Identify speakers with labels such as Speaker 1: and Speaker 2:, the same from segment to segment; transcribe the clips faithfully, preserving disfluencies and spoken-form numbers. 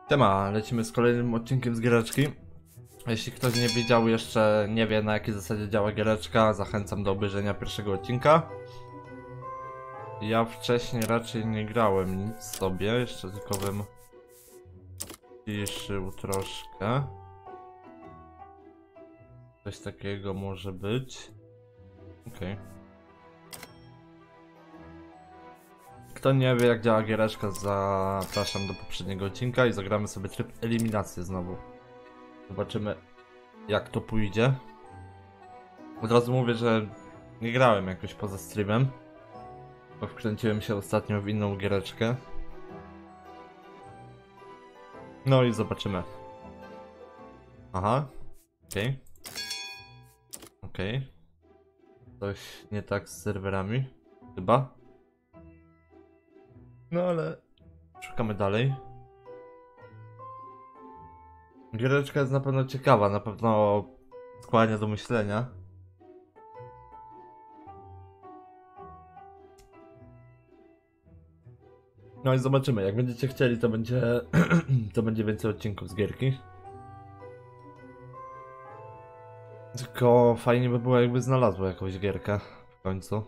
Speaker 1: Tema, lecimy z kolejnym odcinkiem z giereczki. Jeśli ktoś nie wiedział, jeszcze nie wie, na jakiej zasadzie działa giereczka, zachęcam do obejrzenia pierwszego odcinka. Ja wcześniej raczej nie grałem nic sobie, jeszcze tylko bym ciszył troszkę. Coś takiego może być. Okej. Okay. Kto nie wie, jak działa giereczka, zapraszam do poprzedniego odcinka i zagramy sobie tryb eliminacji znowu. Zobaczymy, jak to pójdzie. Od razu mówię, że nie grałem jakoś poza streamem, bo wkręciłem się ostatnio w inną giereczkę. No i zobaczymy. Aha, okej. Okay. Okej. Okay. Coś nie tak z serwerami, chyba. No ale szukamy dalej. Giereczka jest na pewno ciekawa, na pewno skłania do myślenia. No i zobaczymy, jak będziecie chcieli, to będzie to będzie więcej odcinków z gierki. Tylko fajnie by było, jakby znalazło jakąś gierkę w końcu.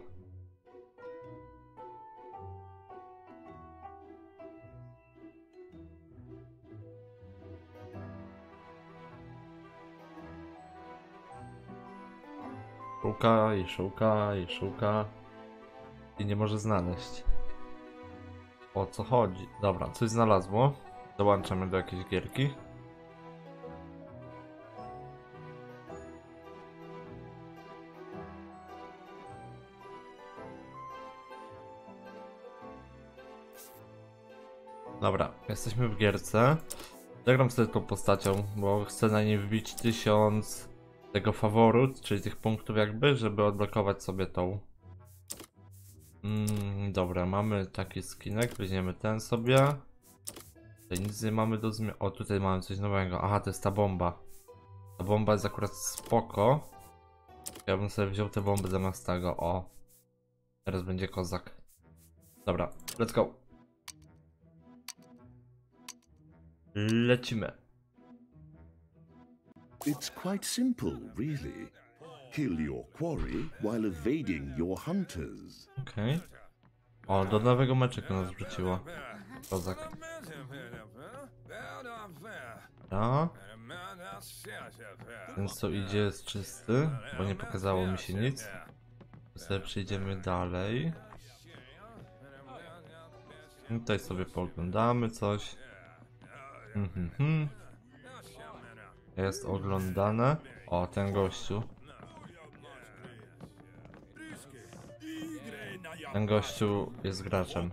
Speaker 1: Szuka i szuka i szuka i nie może znaleźć. O co chodzi? Dobra, coś znalazło. Dołączamy do jakiejś gierki. Dobra, jesteśmy w gierce. Zagram sobie tą postacią, bo chcę na niej wbić tysiąc tego faworu, czyli tych punktów jakby, żeby odblokować sobie tą. Mm, dobra, mamy taki skinek, weźmiemy ten sobie. Tutaj nic nie mamy do zmiany. O, tutaj mamy coś nowego. Aha, to jest ta bomba. Ta bomba jest akurat spoko. Ja bym sobie wziął tę bombę zamiast tego. O, teraz będzie kozak. Dobra, let's go. Lecimy.
Speaker 2: It's quite simple, really. Kill your quarry while evading your hunters.
Speaker 1: Okej. Okay. O, do nowego meczeka nas wróciło. Kozak. No. Ten co idzie jest czysty, bo nie pokazało mi się nic. Sobie przejdziemy dalej. Tutaj sobie pooglądamy coś. Mhm. Jest oglądane. O, ten gościu. Ten gościu jest graczem.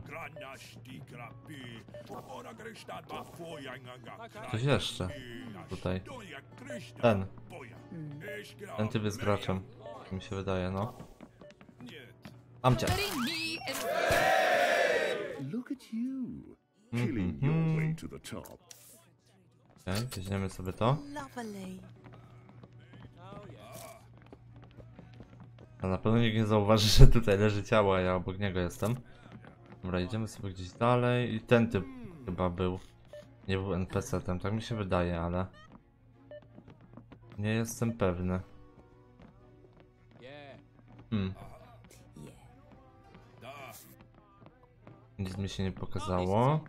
Speaker 1: Ktoś jeszcze tutaj. Ten. Ten typ jest graczem. Mi się wydaje, no. Mam cię.
Speaker 2: Look at you. Killing your way to the top.
Speaker 1: Okej, okay, weźmiemy sobie to. A na pewno nikt nie zauważy, że tutaj leży ciało, a ja obok niego jestem. Dobra, idziemy sobie gdzieś dalej. I ten typ chyba był. Nie był N P C-tem, tak mi się wydaje, ale nie jestem pewny. Hmm. Nic mi się nie pokazało.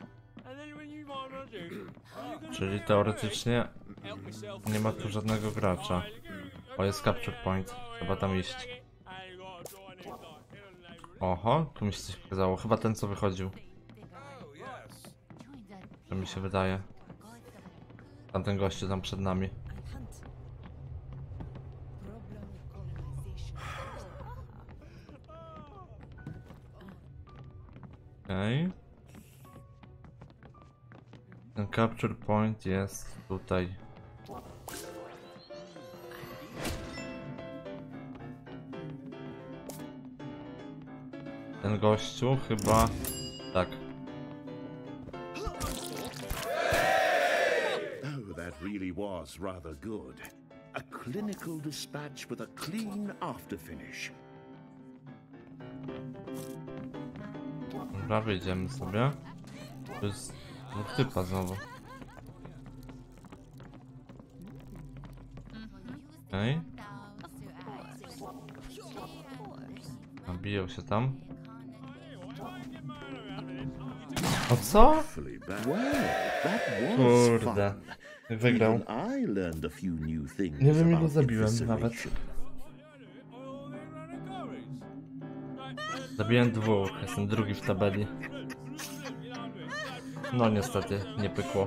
Speaker 1: Czyli teoretycznie nie ma tu żadnego gracza. O, jest capture point. Trzeba tam iść. Oho, tu mi się coś pokazało. Chyba ten, co wychodził. To mi się wydaje. Tamten gościu tam przed nami. Okej. Okay. Ten capture point jest tutaj. Ten gościu chyba... tak.
Speaker 2: Oh, that really was rather good. A clinical dispatch with a clean after finish.
Speaker 1: Dobra, wyjdziemy sobie. To jest dwóch typa znowu. Okej. Okay. Biją się tam. O co?
Speaker 2: Awfully bad. Well, that was
Speaker 1: Kurde.
Speaker 2: fun.
Speaker 1: Wygrał.
Speaker 2: Even I learned a few new things
Speaker 1: Nie wiem, ilu
Speaker 2: about
Speaker 1: zabiłem nawet.
Speaker 2: evisceration.
Speaker 1: Zabiłem dwóch, jestem drugi w tabeli. No niestety, nie pykło.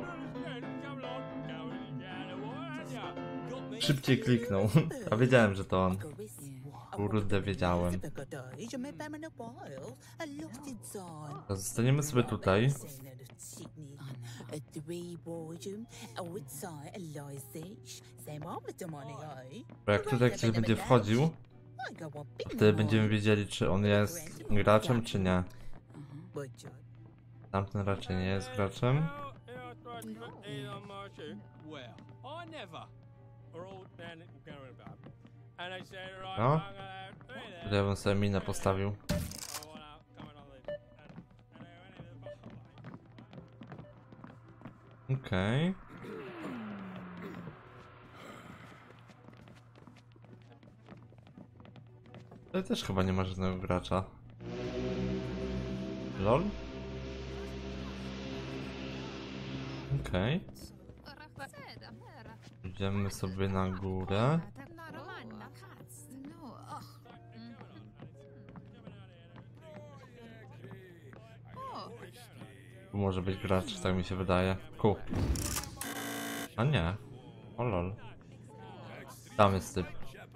Speaker 1: Szybciej kliknął, a wiedziałem, że to on. Kurde, wiedziałem. Zostaniemy sobie tutaj. Bo jak tutaj ktoś będzie wchodził, to wtedy będziemy wiedzieli, czy on jest graczem, czy nie. Tamten raczej nie jest graczem. No. Tutaj bym sobie minę postawił. Okej. Okay. Tutaj też chyba nie ma żadnego gracza. Lol? Okej. Okay. Idziemy sobie na górę. Tu może być gracz, tak mi się wydaje. Ku. A nie. O lol. Tam jest typ.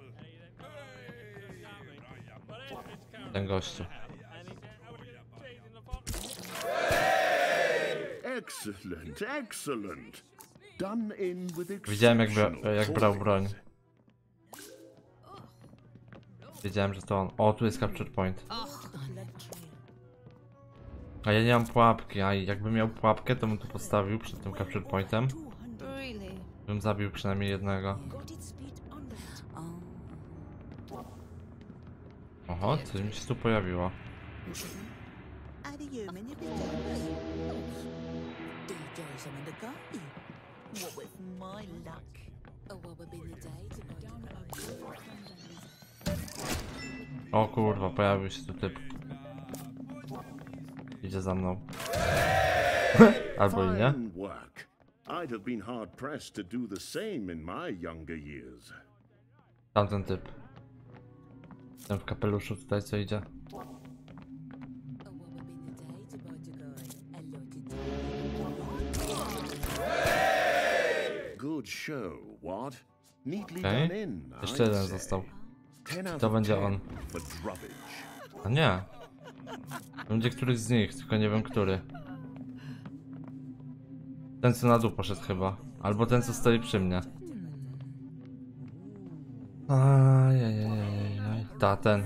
Speaker 1: Ten gościu.
Speaker 2: Excellent, excellent. Done in with
Speaker 1: Widziałem jak, bra
Speaker 2: exceptional
Speaker 1: jak brał broń. Wiedziałem, że to on. O, tu jest capture point. A ja nie mam pułapki, a jakbym miał pułapkę, to bym tu postawił przed tym capture pointem. Bym zabił przynajmniej jednego. Oho, coś mi się tu pojawiło. O kurwa, pojawił się tu typ. Idzie za mną. Albo i nie.
Speaker 2: I'd have been hard pressed to do the same in my younger years.
Speaker 1: Tamten typ. Ten w kapeluszu tutaj co idzie.
Speaker 2: Good show, what? Neatly
Speaker 1: Okej.
Speaker 2: done in,
Speaker 1: Jeszcze
Speaker 2: I'd
Speaker 1: jeden
Speaker 2: say.
Speaker 1: został.
Speaker 2: ten out
Speaker 1: To
Speaker 2: of
Speaker 1: będzie
Speaker 2: ten
Speaker 1: on.
Speaker 2: for drubbage.
Speaker 1: A nie. Będzie któryś z nich, tylko nie wiem który. Ten co na dół poszedł chyba. Albo ten co stoi przy mnie. Ajajajajaj. Ta, ten.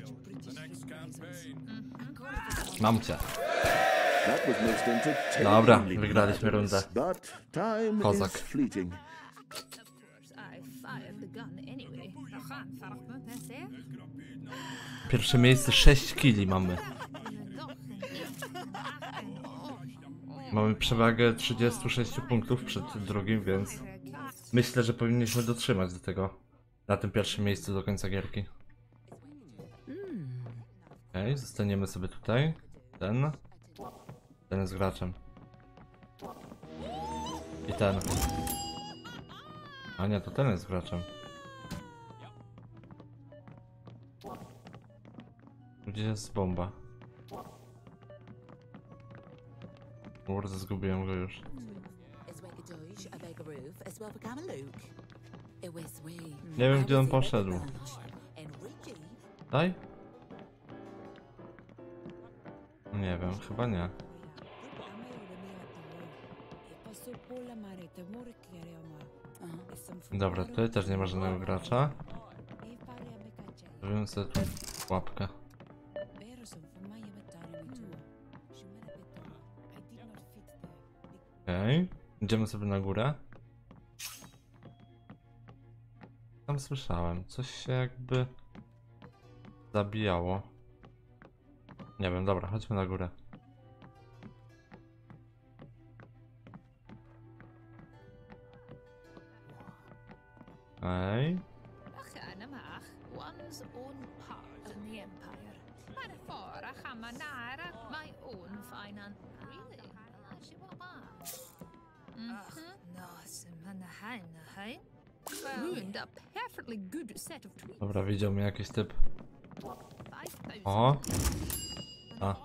Speaker 1: Mam cię.
Speaker 2: That was most entertaining,
Speaker 1: Dobra,
Speaker 2: Lady
Speaker 1: wygraliśmy rundę.
Speaker 2: Madness, but time
Speaker 1: Kozak.
Speaker 2: is fleeting.
Speaker 1: Pierwsze miejsce, sześć killi mamy. Mamy przewagę trzydzieści sześć punktów przed drugim, więc myślę, że powinniśmy dotrzymać do tego na tym pierwszym miejscu do końca gierki. Okej, okay, zostaniemy sobie tutaj. Ten. Ten jest graczem. I ten. A nie, to ten jest graczem. Gdzie jest bomba? Kurde, zgubiłem go już. Nie wiem, gdzie on poszedł. Daj? Nie wiem, chyba nie. Dobra, tutaj też nie ma żadnego gracza. Zrobimy sobie tu łapkę. Okej, okay. Idziemy sobie na górę. Tam słyszałem, coś się jakby zabijało. Nie wiem, dobra, chodźmy na górę. Okej. Okay.
Speaker 3: King's own part in the Empire. Metaphor, a Hamanara, my own finance. Really? Ah, she will buy. Mm-hmm. No, Simanahain, hey? Ruined a perfectly good set of tweets.
Speaker 1: Dobra, widział mnie jakiś typ. O! A.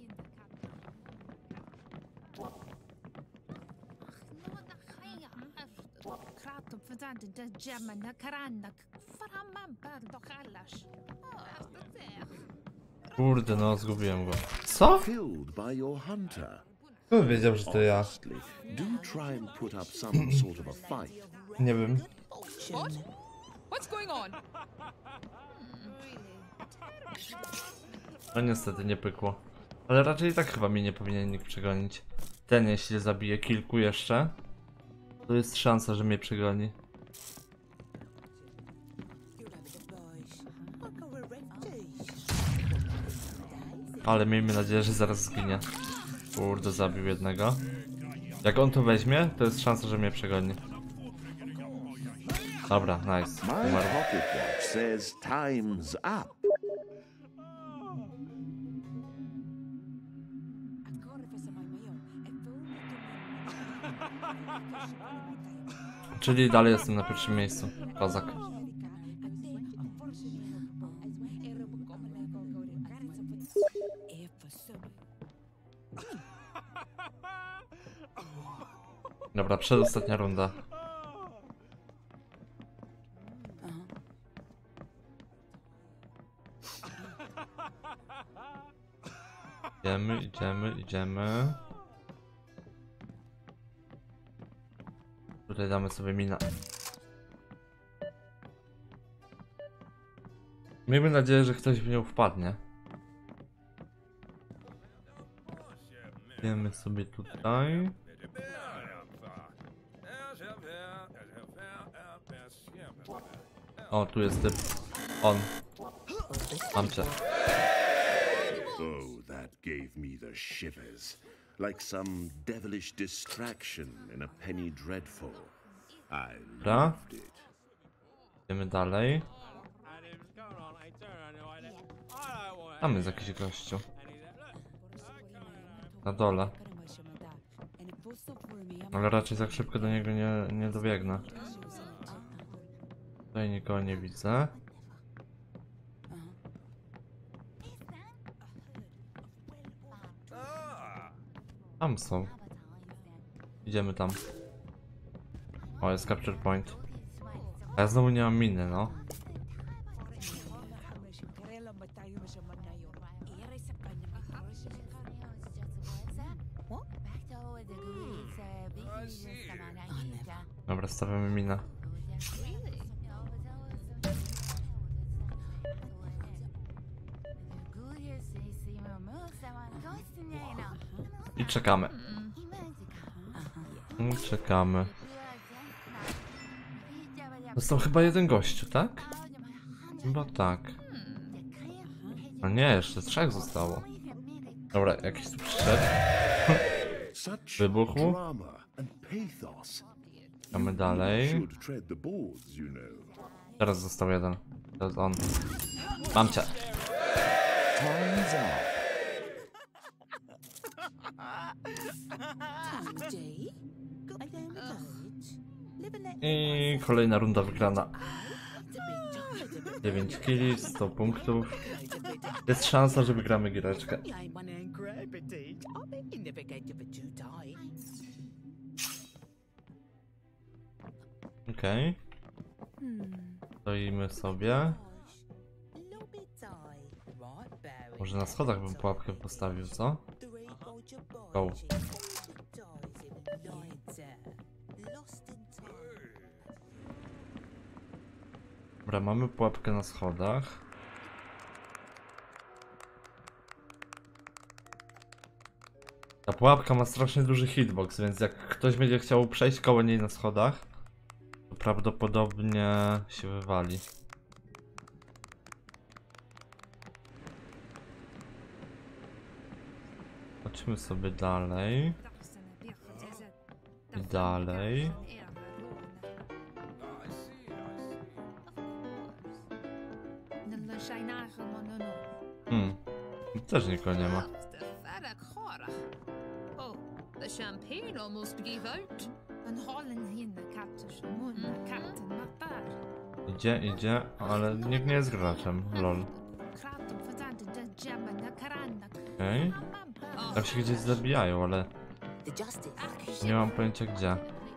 Speaker 1: Kurde, no zgubiłem go. Co?
Speaker 2: Killed by your hunter.
Speaker 1: Kto wiedział, że to ja?
Speaker 2: Honestly, do try and put up some sort of a fight.
Speaker 1: Nie wiem.
Speaker 3: What? What's going on?
Speaker 1: No niestety nie pykło. Ale raczej i tak chyba mnie nie powinien nikt przegonić. Ten jeśli zabije kilku jeszcze, to jest szansa, że mnie przegoni. Ale miejmy nadzieję, że zaraz zginie. Kurde, zabił jednego. Jak on to weźmie, to jest szansa, że mnie przegoni. Dobra, nice.
Speaker 2: My
Speaker 1: Umarł.
Speaker 2: pocket watch says time's up.
Speaker 1: Czyli dalej jestem na pierwszym miejscu. Kozak. Dobra, przedostatnia runda. Idziemy, idziemy, idziemy. Tutaj damy sobie mina. Miejmy nadzieję, że ktoś w nią wpadnie. Idziemy sobie tutaj. O, tu jest typ. On. Mam cię.
Speaker 2: Oh, that gave me the shivers. Like some devilish distraction in a penny dreadful. I
Speaker 1: Dobra.
Speaker 2: loved it.
Speaker 1: Idziemy dalej. Tam jest jakiś gościu. Na dole. Ale raczej tak szybko do niego nie, nie dobiegnę. Tutaj nikogo nie widzę. Tam są. Idziemy tam. O, jest capture point. A ja znowu nie mam miny, no. Dobra, stawiamy minę. I czekamy. I czekamy. Został chyba jeden gościu, tak? Chyba tak. A nie, jeszcze trzech zostało. Dobra, jakiś tu przyszedł.
Speaker 2: Such
Speaker 1: Wybuchł.
Speaker 2: drama and pathos.
Speaker 1: Czekamy dalej.
Speaker 2: Should tread the boards, you know.
Speaker 1: Teraz został jeden. To jest on. Mam cię.
Speaker 2: Time's up.
Speaker 1: I kolejna runda wygrana. dziewięć killi, sto punktów. Jest szansa, że wygramy giereczkę. Okej. Stoimy sobie. Może na schodach bym pułapkę postawił, co? Go. Dobra, mamy pułapkę na schodach. Ta pułapka ma strasznie duży hitbox, więc jak ktoś będzie chciał przejść koło niej na schodach, to prawdopodobnie się wywali. Chodźmy sobie dalej. I dalej. Hmm. Też nikogo nie ma.
Speaker 3: Oh, the champagne almost gave out. And Holland in the captain, moon, the captain, matar.
Speaker 1: Idzie, idzie, ale nikt nie jest graczem. Lol. Okej. Okay. Tam się gdzieś zabijają, ale nie mam pojęcia gdzie.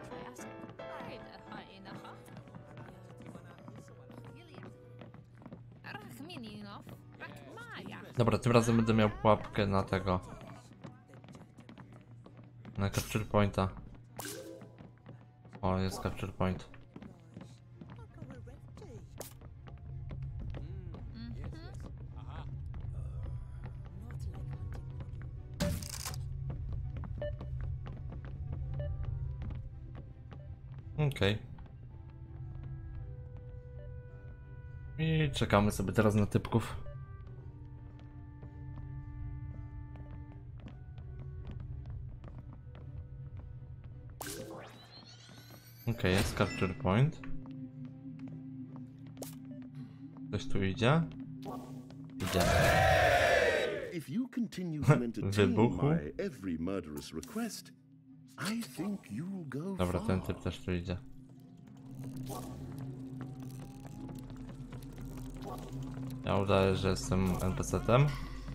Speaker 1: Dobra, tym razem będę miał pułapkę na tego. Na capture pointa. O, jest capture point. Okej. Okay. I czekamy sobie teraz na typków. Okej, okay, jest capture point. Ktoś tu idzie? Idzie. Wybuchu. Dobra, ten typ też tu idzie. Ja udaję, że jestem en pe ce tem.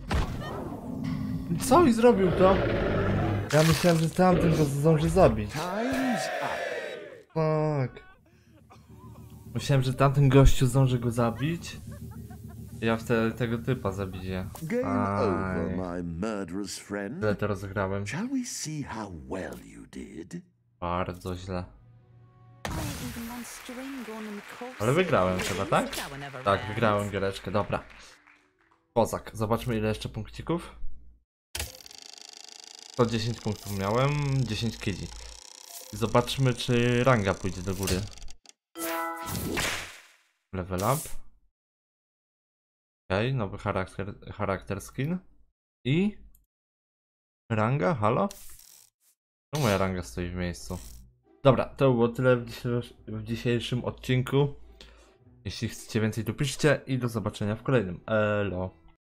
Speaker 1: Co i zrobił to? Ja myślałem, że tamten go zdąży zabić. Tak. Myślałem, że tamten gościu zdąży go zabić. Ja wtedy tego typa zabiję. Tyle to rozegrałem. Bardzo źle. Ale wygrałem chyba, tak? Tak, wygrałem giereczkę, dobra. Kozak, zobaczmy ile jeszcze punkcików. sto dziesięć punktów miałem, dziesięć killi. Zobaczmy czy ranga pójdzie do góry. Level up. Okej, okay, nowy charakter, charakter skin. I... Ranga? Halo? No moja ranga stoi w miejscu. Dobra, to było tyle w, dzisiejszy, w dzisiejszym odcinku. Jeśli chcecie więcej, to piszcie i do zobaczenia w kolejnym. Elo.